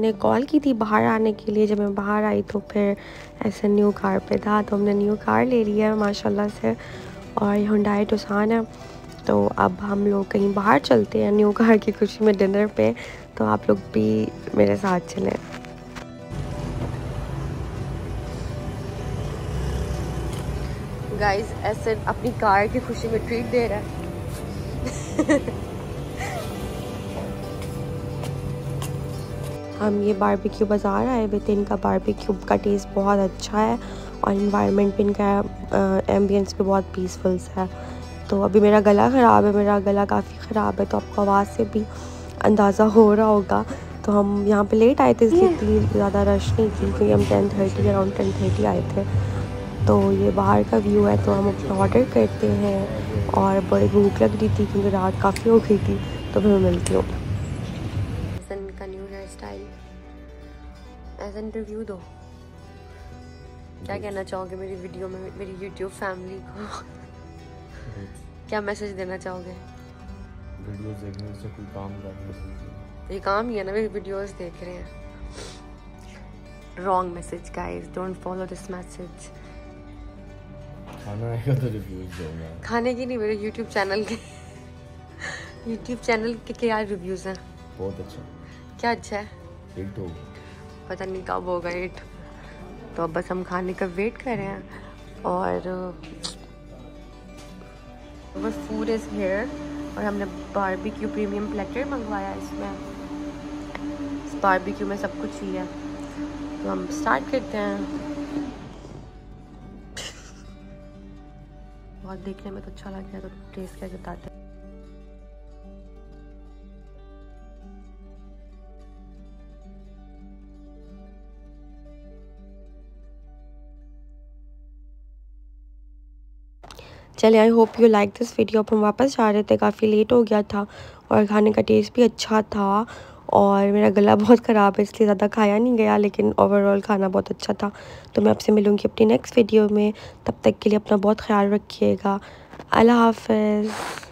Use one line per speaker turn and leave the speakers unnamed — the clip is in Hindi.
हमने कॉल की थी बाहर आने के लिए। जब मैं बाहर आई तो फिर ऐसे न्यू कार पे था, तो हमने न्यू कार ले लिया है माशाल्लाह से, और ये हुंडई टुसान है। तो अब हम लोग कहीं बाहर चलते हैं न्यू कार की खुशी में डिनर पे, तो आप लोग भी मेरे साथ चलें। गाइस ऐसे अपनी कार की खुशी में ट्रीट दे रहा है। हम ये बारबेक्यू बाज़ार आए हुए थे। इनका बारबेक्यू का टेस्ट बहुत अच्छा है और इन्वायरमेंट भी इनका एम्बियंस भी बहुत पीसफुल है। तो अभी मेरा गला ख़राब है, मेरा गला काफ़ी ख़राब है, तो आपको आवाज़ से भी अंदाज़ा हो रहा होगा। तो हम यहाँ पे लेट आए थे, इसलिए इतनी ज़्यादा रश नहीं थी, क्योंकि हम 10:30 अराउंड 10:30 आए थे। तो ये बाहर का व्यू है, तो हम अपना ऑर्डर करते हैं। और बड़ी भूख लग रही थी क्योंकि रात काफ़ी हो गई थी। तो फिर मैं मिलती हूँ। का new hair style as an review दो, क्या कहना चाहोगे मेरी वीडियो में मेरी यूट्यूब फैमिली को? क्या मैसेज देना चाहोगे?
वीडियोस देखने से कोई काम करने,
ये काम ही है ना, मेरी वीडियोस देख रहे हैं। Wrong message guys, don't follow this message.
खाना आएगा तो रिव्यूज दूंगा।
खाने की नहीं, मेरे यूट्यूब चैनल के यूट्यूब चैनल के क्या रिव्यूज हैं?
बहुत अच्छा।
क्या अच्छा है?
हिट हो,
पता नहीं कब होगा हिट। तो अब बस हम खाने का वेट कर रहे हैं, और बस फूड इज़ हियर। और हमने बारबेक्यू प्रीमियम प्लेटर मंगवाया। इसमें इस बारबेक्यू में सब कुछ ही है। तो हम स्टार्ट करते हैं। बहुत देखने में तो अच्छा लग रहा है, तो टेस्ट करके बताते हैं। चलिए, I hope you like this video. अब हम वापस जा रहे थे, काफ़ी लेट हो गया था, और खाने का टेस्ट भी अच्छा था। और मेरा गला बहुत ख़राब है, इसलिए ज़्यादा खाया नहीं गया, लेकिन ओवरऑल खाना बहुत अच्छा था। तो मैं आपसे मिलूँगी अपनी नेक्स्ट वीडियो में। तब तक के लिए अपना बहुत ख्याल रखिएगा। अल्लाह हाफ़िज़।